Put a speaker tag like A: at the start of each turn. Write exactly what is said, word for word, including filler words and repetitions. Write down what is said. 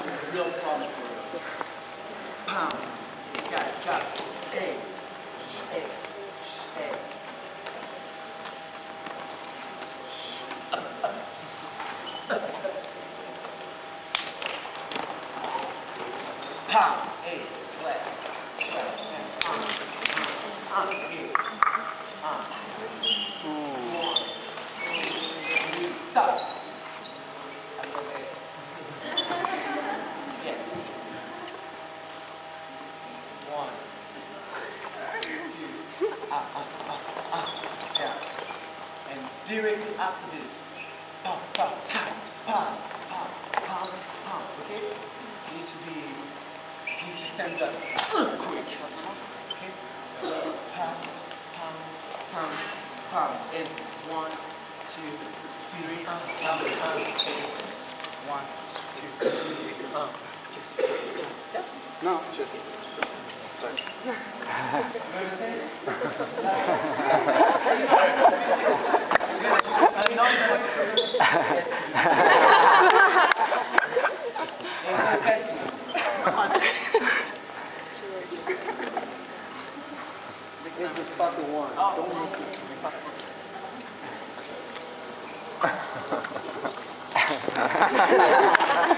A: a real problem for you. Pound. Got it, got it. Hey, hey, hey. Pound. Hey, flat. Flat. Pound. Pound. Hey. Pound. One. Two. Stop. Yes. One. Two. Ah, ah, ah, ah. Yeah. And directly after this. Pound, pound, pound, pound, pound, pound, pound. Okay? You need to be, you need to stand up uh, quick. Okay? Pound, pound, pound, pound. And one, two, three, pound, pound, pound. One, two, three, pound. Yes?
B: No, just. Sorry.
A: Just spot the one. Don't move it.